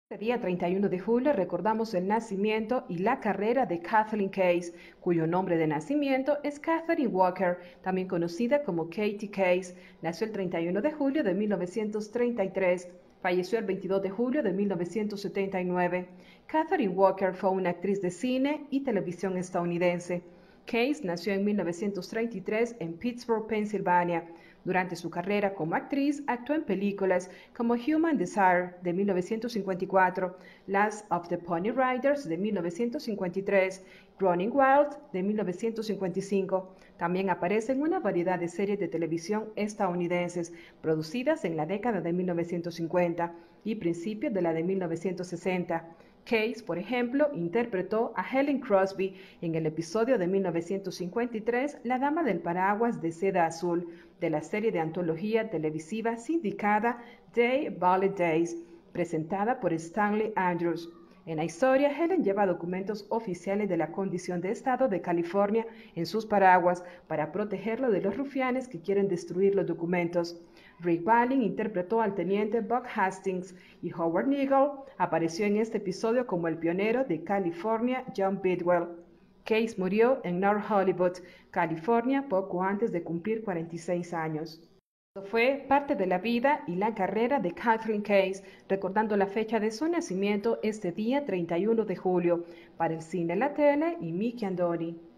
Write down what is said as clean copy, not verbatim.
Este día 31 de julio recordamos el nacimiento y la carrera de Kathleen Case, cuyo nombre de nacimiento es Catherine Walker, también conocida como Katie Case. Nació el 31 de julio de 1933. Falleció el 22 de julio de 1979. Catherine Walker fue una actriz de cine y televisión estadounidense. Case nació en 1933 en Pittsburgh, Pensilvania. Durante su carrera como actriz, actuó en películas como Human Desire de 1954, Last of the Pony Riders de 1953, Running Wild de 1955. También aparece en una variedad de series de televisión estadounidenses producidas en la década de 1950 y principios de la de 1960. Case, por ejemplo, interpretó a Helen Crosby en el episodio de 1953 La Dama del Paraguas de Seda Azul, de la serie de antología televisiva sindicada Day Ballet Days, presentada por Stanley Andrews. En la historia, Helen lleva documentos oficiales de la condición de estado de California en sus paraguas para protegerlo de los rufianes que quieren destruir los documentos. Rick Valling interpretó al teniente Buck Hastings y Howard Nigel apareció en este episodio como el pionero de California, John Bidwell. Case murió en North Hollywood, California, poco antes de cumplir 46 años. Esto fue parte de la vida y la carrera de Catherine Case, recordando la fecha de su nacimiento este día 31 de julio, para el cine, la tele y Mickey Andoni.